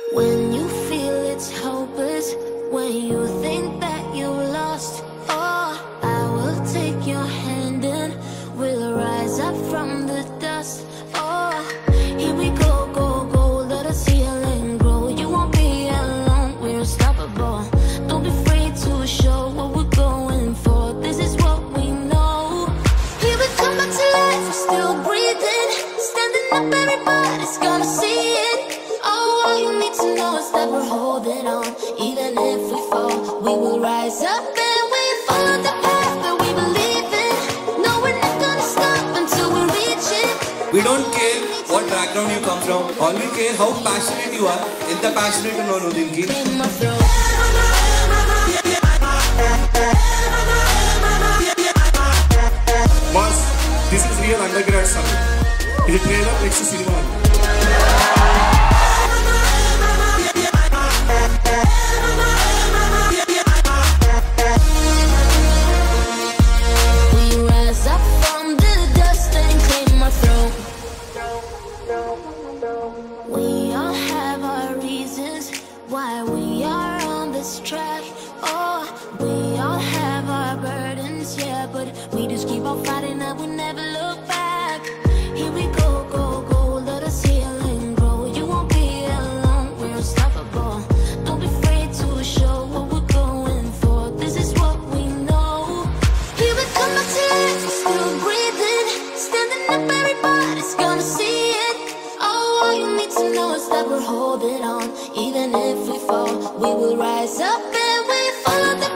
When you feel it's hopeless, when you think that you lost, oh, I will take your hand and we'll rise up from the dust. Oh, here we go, go, go, let us heal and grow. You won't be alone, we're unstoppable. Don't be afraid to show what we're going for. This is what we know. Here we come back to life, we're still breathing. Standing up, everybody's gonna see it. Oh, all you need to know is that we're holding on. Even if we fall, we will rise up and we follow the path that we believe in. No, we're not gonna stop until we reach it. We don't care what background you come from. All we care how passionate you are. ఎంత passionate ఉన్నావు నువ్వు దీనికి? Boss, this is real undergrad summit. ఇది trailer next cinema. Why we are on this track. Oh, we all have our burdens, yeah, but we just keep on fighting and we never look back. Here we go, go, go, let us heal and grow. You won't be alone, we're unstoppable. Don't be afraid to show what we're going for. This is what we know. Here we come back to life, we're still breathing. Standing up, everybody's gonna see it. Oh, all you need to know is that we're holding on. Even if we fall, we will rise up and we follow the